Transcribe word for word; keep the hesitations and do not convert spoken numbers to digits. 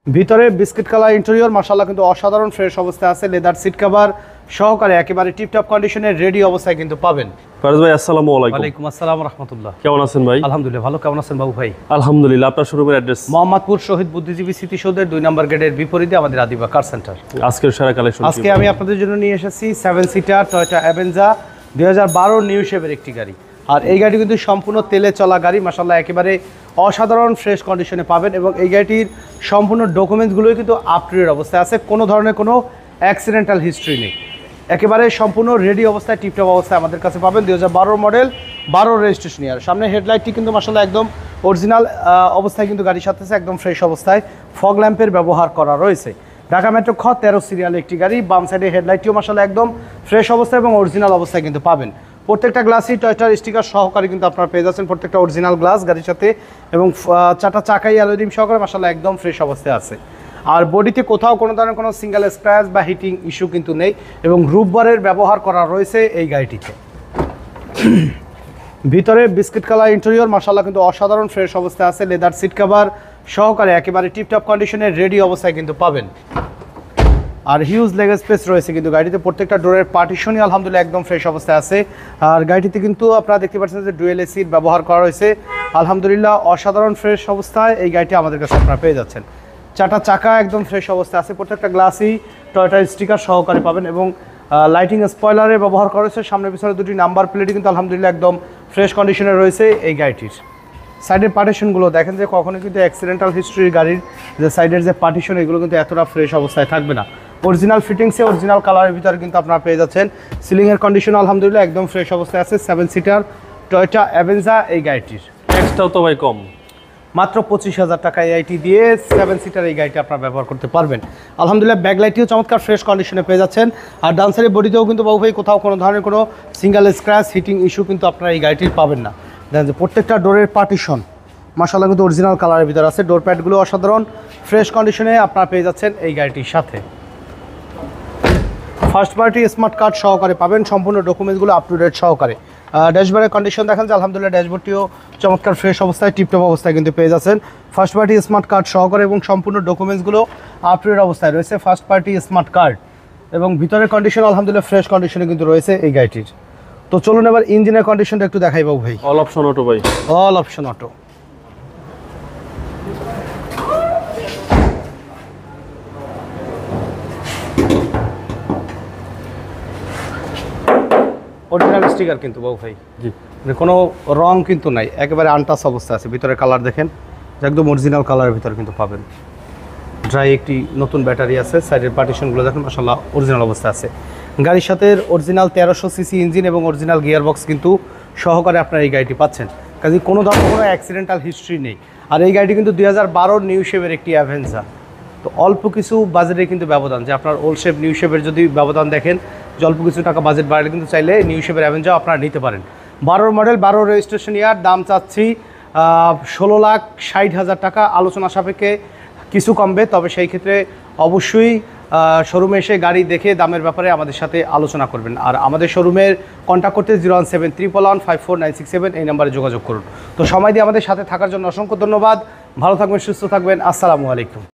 ভিতরে biscuit colour interior মাশাআল্লাহ কিন্তু অসাধারণ ফ্রেশ অবস্থায় আছে। লেদার সিট কভার সহকারে একেবারে টিপটপ কন্ডিশনে রেডি অবস্থায় কিন্তু পাবেন। ফারাজ ভাই আসসালামু আলাইকুম। ওয়ালাইকুম আসসালাম ওয়া রাহমাতুল্লাহ। কেমন আছেন ভাই? আলহামদুলিল্লাহ ভালো। কেমন আছেন বাবু ভাই? আলহামদুলিল্লাহ। আপনার শোরুমের অ্যাড্রেস? মোহাম্মদপুর শহীদ বুদ্ধিজীবী স্মৃতিসৌধের দুই নম্বর গেটের বিপরীতে আমাদের আদিবা কার সেন্টার। আজকের সেরা কালেকশন আজকে আমি আপনাদের জন্য নিয়ে এসেছি সেভেন সিটার টয়োটা অ্যাভেঞ্জা দুই হাজার বারো নিউ শেপের একটি গাড়ি। আর এই গাড়ি কিন্তু সম্পূর্ণ তেলে চলা গাড়ি, মাশাআল্লাহ একেবারে অসাধারণ ফ্রেশ কন্ডিশনে পাবেন এবং এই গাড়িটির সম্পূর্ণ ডকুমেন্টসগুলোই কিন্তু আপ টু ডেট অবস্থায় আছে। কোনো ধরনের কোনো অ্যাক্সিডেন্টাল হিস্ট্রি নেই, একেবারে সম্পূর্ণ রেডি অবস্থায় টিপটপ অবস্থায় আমাদের কাছে পাবেন। দুই হাজার বারো মডেল, বারো রেজিস্ট্রেশন ইয়ার। সামনে হেডলাইটটি কিন্তু মাশাআল্লাহ একদম অরিজিনাল অবস্থায় কিন্তু গাড়ির সাথে আছে, একদম ফ্রেশ অবস্থায় ফগ ল্যাম্পের ব্যবহার করা রয়েছে। ঢাকা মেট্রো খ তেরো সিরিয়াল একটি গাড়ি। বাম সাইডে হেডলাইটটিও মাশাআল্লাহ একদম ফ্রেশ অবস্থায় এবং অরিজিনাল অবস্থায় কিন্তু পাবেন। প্রত্যেকটা গ্লাসই টয়োটার স্টিকার সহকারে কিন্তু আপনারা পেয়ে যাচ্ছেন, প্রত্যেকটা অরিজিনাল গ্লাস গাড়ির সাথে এবং চারটা চাকাই অ্যালুমিনিয়াম সহকারে মাশাআল্লাহ একদম ফ্রেশ অবস্থায় আছে। আর বডিতে কোথাও কোনো ধরনের কোনো সিঙ্গেল স্ক্র্যাচ বা হিটিং ইস্যু কিন্তু নেই এবং গ্রুপ বারের ব্যবহার করা রয়েছে এই গাড়িটিতে। ভিতরে বিস্কিট কালার ইন্টেরিয়র মাশাআল্লাহ কিন্তু অসাধারণ ফ্রেশ অবস্থায় আছে। লেদার সিট কভার সহকারে একেবারে টিপটপ কন্ডিশনে রেডি অবস্থায় কিন্তু পাবেন। আর হিউজ লেগ স্পেস রয়েছে কিন্তু গাড়িতে, প্রত্যেকটা ডোরের পার্টিশনই আলহামদুলিল্লাহ একদম ফ্রেশ অবস্থায় আছে। আর গাড়িটিতে কিন্তু আপনারা দেখতে পাচ্ছেন যে ডুয়েল এসির ব্যবহার করা রয়েছে। আলহামদুলিল্লাহ অসাধারণ ফ্রেশ অবস্থায় এই গাড়িটি আমাদের কাছে আপনারা পেয়ে যাচ্ছেন। চারটা চাকা একদম ফ্রেশ অবস্থায় আছে, প্রত্যেকটা গ্লাসই টয়োটার স্টিকার সহকারে পাবেন এবং লাইটিং স্পয়লারের ব্যবহার করা রয়েছে। সামনে পিছনে দুটি নাম্বার প্লেটই কিন্তু আলহামদুলিল্লাহ একদম ফ্রেশ কন্ডিশনে রয়েছে এই গাড়িটির। সাইডের পার্টিশনগুলো দেখেন যে কখনো কিন্তু অ্যাক্সিডেন্টাল হিস্ট্রির গাড়ির যে সাইডের যে পার্টিশন এগুলো কিন্তু এতটা ফ্রেশ অবস্থায় থাকবে না। অরিজিনাল ফিটিংসে অরিজিনাল কালারের ভিতরে কিন্তু আপনারা পেয়ে যাচ্ছেন। সিলিংয়ের কন্ডিশন আলহামদুলিল্লাহ একদম ফ্রেশ অবস্থায় আছে। সেভেন সিটার টয়োটা অ্যাভেঞ্জা এই গাড়িটির ট্যাক্সটাও তো ভাই কম, মাত্র পঁচিশ হাজার টাকা এআইটি দিয়ে সেভেন সিটার এই গাড়িটি আপনারা ব্যবহার করতে পারবেন। আলহামদুলিল্লাহ ব্যাকলাইটটিও চমৎকার ফ্রেশ কন্ডিশনে পেয়ে যাচ্ছেন। আর ডান সাইডের বডিতেও কিন্তু বাবু ভাই কোথাও কোনো ধরনের কোনো সিঙ্গেল স্ক্র্যাচ হিটিং ইস্যু কিন্তু আপনারা এই গাড়িটির পাবেন না। দেখেন যে প্রত্যেকটা ডোরের পার্টিশন মাশাআল্লাহ কিন্তু অরিজিনাল কালারের ভিতরে আছে। ডোর প্যাডগুলো অসাধারণ ফ্রেশ কন্ডিশনে আপনারা পেয়ে যাচ্ছেন এই গাড়িটির সাথে। ফার্স্ট পার্টি স্মার্ট কার্ড সহকারে পাবেন, সম্পূর্ণ ডকুমেন্টসগুলো আপ টু ডেট সহকারে। ড্যাশবোর্ডের কন্ডিশন দেখেন যে আলহামদুলিল্লাহ ড্যাশবোর্ডটিও চমৎকার ফ্রেশ অবস্থায় টিপটপ অবস্থায় কিন্তু পেয়ে যাচ্ছেন। ফার্স্ট পার্টি স্মার্ট কার্ড সহকারে এবং সম্পূর্ণ ডকুমেন্টসগুলো আপ টু ডেট অবস্থায় রয়েছে। ফার্স্ট পার্টি স্মার্ট কার্ড এবং ভিতরের কন্ডিশন আলহামদুলিল্লাহ ফ্রেশ কন্ডিশনে কিন্তু রয়েছে এই গাড়িটির। তো চলুন এবার ইঞ্জিনের কন্ডিশনটা একটু দেখাই বাবু ভাই। অল অপশন অটো ভাই, all option auto. Original sticker কিন্তু বাবু ভাই, জি কোনো রং কিন্তু নাই, একেবারে আনটাচ অবস্থা আছে। ভিতরে কালার দেখেন যে একদম অরিজিনাল কালারের ভিতরে কিন্তু পাবেন। ড্রাই একটি নতুন ব্যাটারি আছে। সাইডের পার্টিশনগুলো দেখেন মাশাআল্লাহ অরিজিনাল অবস্থা আছে। গাড়ির সাথে অরিজিনাল তেরোশো সিসি ইঞ্জিন এবং অরিজিনাল গিয়ার বক্স কিন্তু সহকারে আপনারা এই গাড়িটি পাচ্ছেন। কাজে কোনো ধরনের কোনো অ্যাক্সিডেন্টাল হিস্ট্রি নেই। আর এই গাড়িটি কিন্তু দুই হাজার বারোর নিউ শেপের একটি অ্যাভেঞ্জা। তো অল্প কিছু বাজেটে কিন্তু ব্যবধান, যে আপনার ওল্ড শেপ নিউ শেপের যদি ব্যবধান দেখেন যে অল্প কিছু টাকা বাজেট বাড়লে কিন্তু চাইলে নিউ শেপের অ্যাভেঞ্জাও আপনারা নিতে পারেন। বারোর মডেল, বারো রেজিস্ট্রেশন ইয়ার, দাম চাচ্ছি ষোলো লাখ ষাট হাজার টাকা। আলোচনা সাপেক্ষে কিছু কমবে, তবে সেই ক্ষেত্রে অবশ্যই শোরুমে এসে গাড়ি দেখে দামের ব্যাপারে আমাদের সাথে আলোচনা করবেন। আর আমাদের শোরুমের কন্ট্যাক্ট করতে zero one seven triple one five four nine six seven এই নাম্বারে যোগাযোগ করুন। তো সময় দিয়ে আমাদের সাথে থাকার জন্য অসংখ্য ধন্যবাদ। ভালো থাকবেন, সুস্থ থাকবেন। আসসালামু আলাইকুম।